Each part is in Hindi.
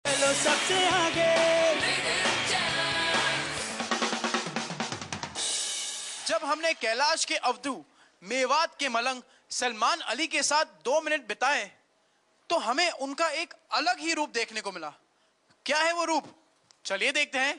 चलो सबसे आगे। जब हमने कैलाश के अवधू, मेवात के मलंग सलमान अली के साथ 2 मिनट बिताए तो हमें उनका एक अलग ही रूप देखने को मिला। क्या है वो रूप, चलिए देखते हैं।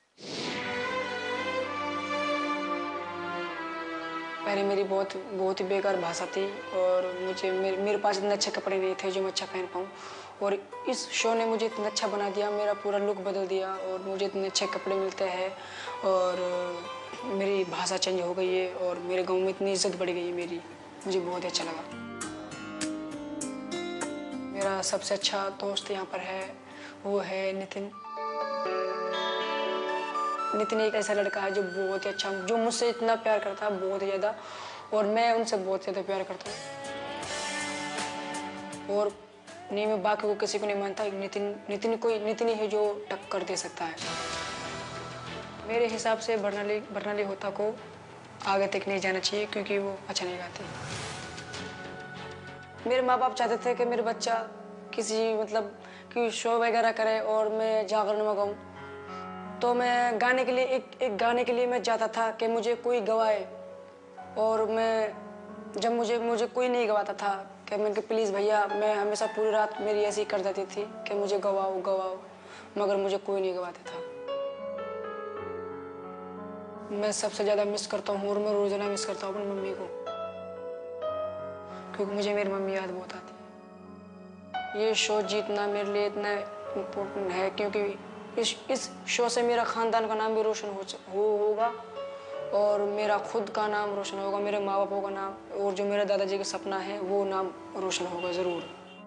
पहले मेरी बहुत ही बेकार भाषा थी और मेरे पास इतने अच्छे कपड़े नहीं थे जो मैं अच्छा पहन पाऊँ, और इस शो ने मुझे इतना अच्छा बना दिया, मेरा पूरा लुक बदल दिया और मुझे इतने अच्छे कपड़े मिलते हैं और मेरी भाषा चेंज हो गई है और मेरे गांव में इतनी इज्जत बढ़ गई है मेरी। मुझे बहुत अच्छा लगा। मेरा सबसे अच्छा दोस्त यहाँ पर है, वो है नितिन। नितिन एक ऐसा लड़का है जो बहुत ही अच्छा, जो मुझसे इतना प्यार करता है बहुत ही ज़्यादा, और मैं उनसे बहुत ज़्यादा प्यार करता हूँ। और नहीं, मैं बाकी को किसी को नहीं मानता। नितिन ही है जो टक्कर दे सकता है। मेरे हिसाब से बर्नाली होता को आगे तक नहीं जाना चाहिए क्योंकि वो अच्छा नहीं गाती। मेरे माँ बाप चाहते थे कि मेरा बच्चा कि शो वगैरह करे और मैं जागरण में गाऊँ, तो मैं गाने के लिए एक गाने के लिए मैं चाहता था कि मुझे कोई गवाए, और जब मुझे कोई नहीं गवाता था कि मैं प्लीज़ भैया, मैं हमेशा पूरी रात मेरी ऐसी कर देती थी कि मुझे गवाओ, मगर मुझे कोई नहीं गवाता था। मैं सबसे ज़्यादा मिस करता हूँ और मैं रोज़ाना मिस करता हूँ अपनी मम्मी को, क्योंकि मुझे मेरी मम्मी याद बहुत आती है। ये शो जीतना मेरे लिए इतना इम्पोर्टेंट है क्योंकि इस शो से मेरा ख़ानदान का नाम भी रोशन होगा और मेरा खुद का नाम रोशन होगा, मेरे माँ बापों का नाम, और जो मेरे दादाजी का सपना है वो नाम रोशन होगा ज़रूर।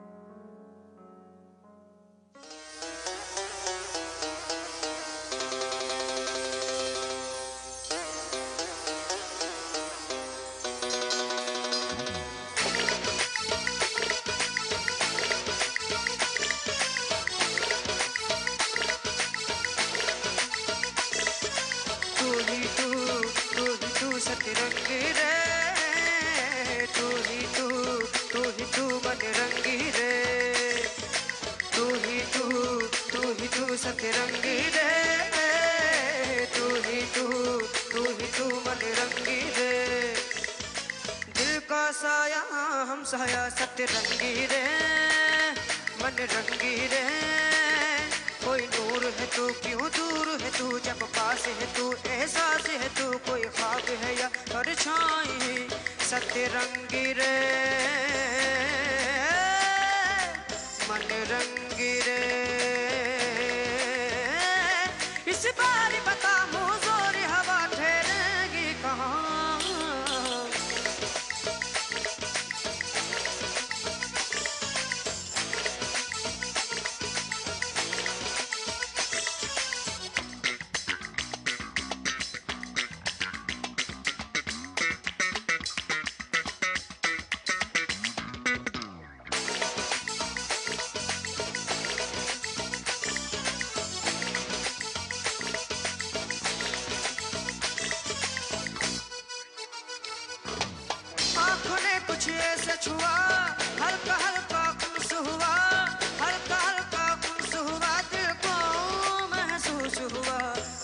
सतरंगी रे, तू ही तू मनरंगी रे, तू ही तू सतरंगी रे, तू ही तू मनरंगी रे। दिल का साया हम साया सतरंगी रे, मनरंगी रे। कोई नूर है तू क्यों दूर है तू, जब पास है तू एहसास है तू, कोई ख्वाब है या परछाई सतरंगी रे, मनरंगी रे। इस बार बता मुझोरी हवा ठहरेगी कहाँ। आँखों ने कुछ ऐसे छुआ, हल्का हल्का खुश हुआ, हल्का हल्का खुश हुआ, दिल को महसूस हुआ।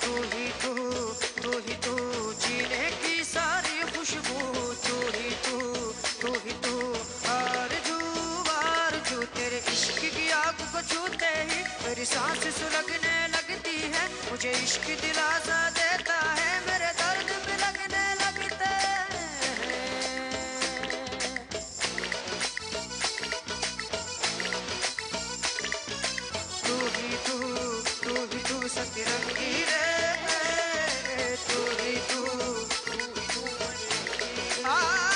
तू ही तू जीने की सारी खुशबू, तू ही तू आरज़ू तेरे इश्क की आग को छूते ही मेरी सांस सुलगने लगती है, मुझे इश्क दिलासा देता है, मेरे दर्द में लगने लगते हैं। तू सतरंगी रे, तू ही तू आ,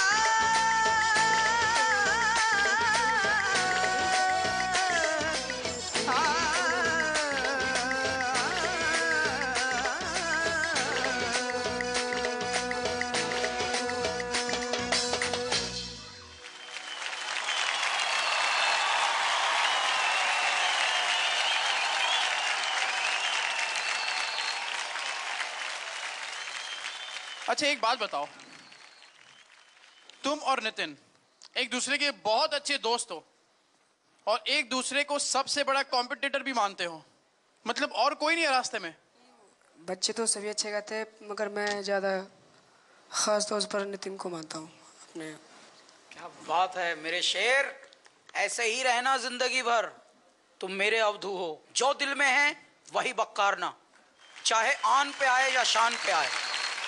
अच्छा एक बात बताओ, तुम और नितिन एक दूसरे के बहुत अच्छे दोस्त हो और एक दूसरे को सबसे बड़ा कॉम्पिटिटर भी मानते हो, मतलब और कोई नहीं है रास्ते में? बच्चे तो सभी अच्छे गाते हैं, मगर मैं ज़्यादा ख़ास तौर पर नितिन को मानता हूँ अपने। क्या बात है मेरे शेर, ऐसे ही रहना जिंदगी भर। तुम मेरे अवधू हो, जो दिल में है वही बक्कारना, चाहे आन पे आए या शान पे आए।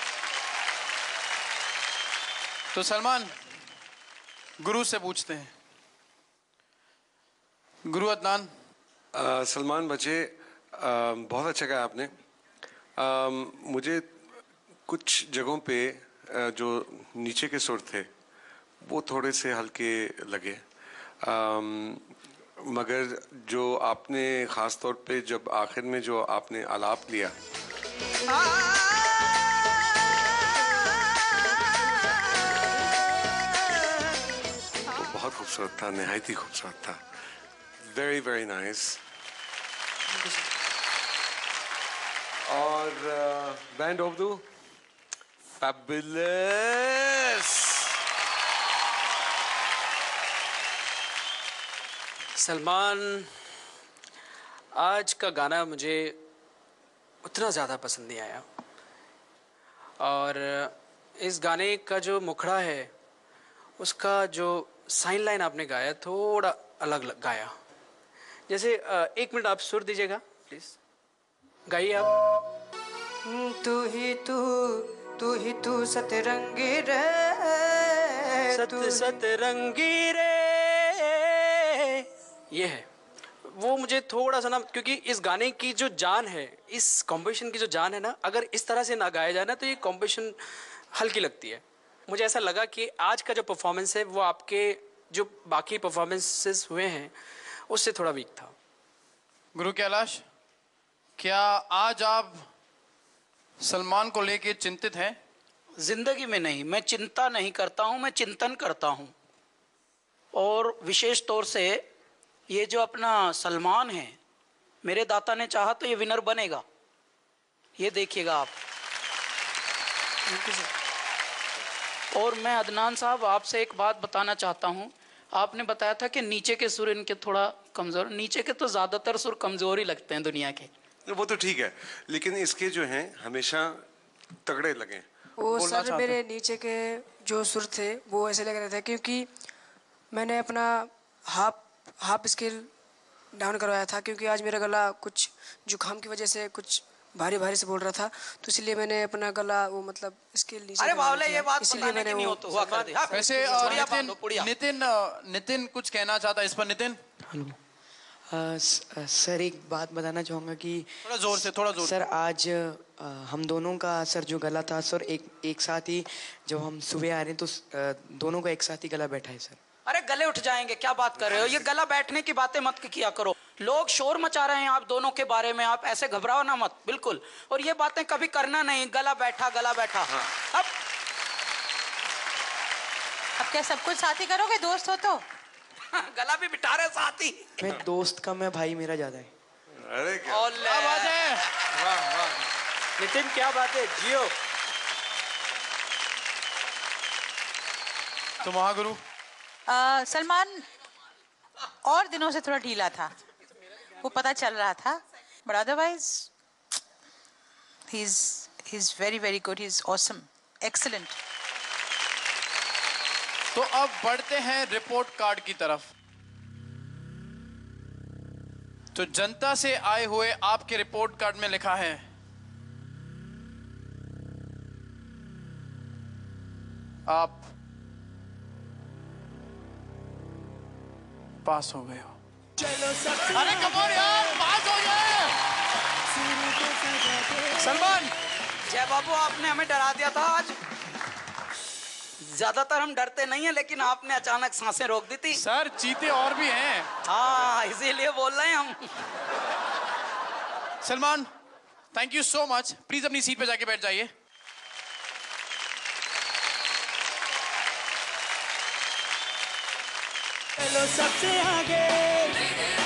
तो सलमान, गुरु से पूछते हैं। गुरु अदनान। सलमान बच्चे, बहुत अच्छा गाया आपने। मुझे कुछ जगहों पे जो नीचे के सुर थे वो थोड़े से हल्के लगे, मगर जो आपने ख़ास तौर पे जब आखिर में जो आपने आलाप लिया वो बहुत खूबसूरत था, नहायत ही खूबसूरत था। Very very nice. और band of two fabulous. Salman, आज का गाना मुझे उतना ज़्यादा पसंद नहीं आया, और इस गाने का जो मुखड़ा है उसका जो साइन लाइन आपने गाया थोड़ा अलग गाया। जैसे 1 मिनट आप सुर दीजिएगा प्लीज, गाइए आप। तू ही तू सतरंगी रे, सतरंगी रे, ये है वो। मुझे थोड़ा सा ना, क्योंकि इस गाने की जो जान है, इस कॉम्पोजिशन की जो जान है ना, अगर इस तरह से ना गाया जाए ना तो ये कॉम्पोजिशन हल्की लगती है। मुझे ऐसा लगा कि आज का जो परफॉर्मेंस है वो आपके जो बाकी परफॉर्मेंसेस हुए हैं उससे थोड़ा वीक था। गुरु कैलाश, क्या आज आप सलमान को लेके चिंतित हैं? जिंदगी में नहीं, मैं चिंता नहीं करता हूं, मैं चिंतन करता हूं। और विशेष तौर से ये जो अपना सलमान है, मेरे दाता ने चाहा तो ये विनर बनेगा, ये देखिएगा आप। और मैं अदनान साहब आपसे एक बात बताना चाहता हूं। आपने बताया था कि नीचे के सुर इनके थोड़ा कमजोर, नीचे के तो ज्यादातर सुर कमजोर ही लगते हैं दुनिया के। वो तो ठीक है, लेकिन इसके जो हैं हमेशा तगड़े लगे। वो सर मेरे नीचे के जो सुर थे वो ऐसे लग रहे थे, क्योंकि मैंने अपना हाफ स्केल डाउन करवाया था, क्योंकि आज मेरा गला कुछ जुकाम की वजह से कुछ भारी भारी से बोल रहा था, तो इसलिए मैंने अपना गला वो मतलब स्केल नीचे। अरे बावले, ये बात इसलिए मैंने नहीं होता हुआ कर दिया। वैसे नितिन कुछ कहना चाहता है इस पर। नितिन। हेलो सर, एक बात बताना चाहूँगा कि थोड़ा जोर से सर, आज हम दोनों का सर जो गला था सर, एक साथ ही जब हम सुबह आ रहे हैं तो दोनों का एक साथ ही गला बैठा है सर। अरे गले उठ जाएंगे, क्या बात कर रहे हो? ये गला बैठने की बातें मत किया करो। लोग शोर मचा रहे हैं आप दोनों के बारे में, आप ऐसे घबराओ ना मत, बिल्कुल। और ये बातें कभी करना नहीं, गला बैठा गला बैठा। अब क्या सब कुछ साथ ही करोगे? दोस्त हो तो गला भी बिठा रहे साथ ही। मैं दोस्त का, मैं भाई मेरा ज्यादा है। अरे क्या बात है, वाह वाह नितिन, क्या बात है, जियो। तो महागुरु सलमान और दिनों से थोड़ा ढीला था, वो पता चल रहा था, but otherwise he is very very good, he is awesome, excellent. तो अब बढ़ते हैं रिपोर्ट कार्ड की तरफ। तो जनता से आए हुए आपके रिपोर्ट कार्ड में लिखा है आप पास हो गए हो। अरे कमोन यार, पास हो गए। सलमान। जय बाबू, आपने हमें डरा दिया था आज। ज्यादातर हम डरते नहीं है, लेकिन आपने अचानक सांसें रोक दी थी। सर चीते और भी हैं। हाँ, इसीलिए बोल रहे हैं हम। Salman, thank you so much. Please अपनी सीट पे जाके बैठ जाइए। चलो सबसे आगे